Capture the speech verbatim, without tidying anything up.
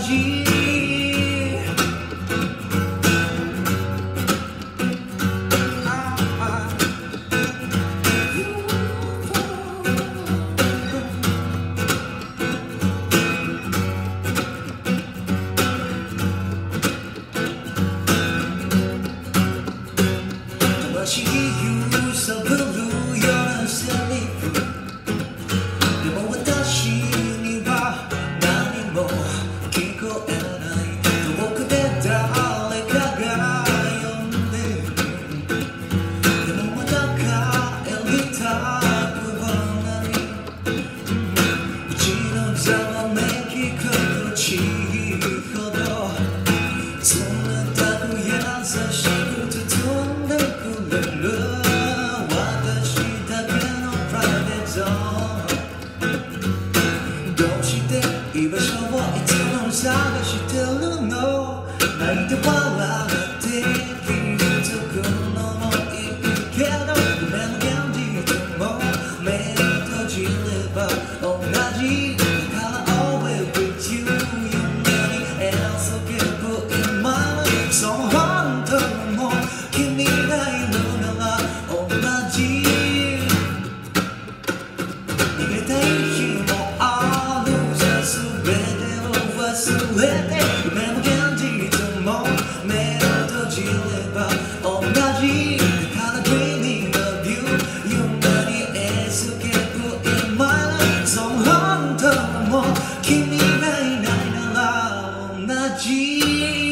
じ魂揺さぶるようなセリフでも私には何も聞こえない遠くで誰かが呼んでるでもまた帰りたくはないうちのざわめき心地ほど冷たく優しく包んでくれる私だけのプライベートゾーンどうして居場所をいつも探してるの泣いて笑って気づくのもいいけど夢の現実も目を閉じれば同じだから Always with you 夢にescape in my life そう本当も君がいるなら同じ逃げたい日もあるさ全てを忘れて夢の現実も目を閉じれば同じだから Dreaming of you 夢に escape in my life そう本当も君がいないなら同じ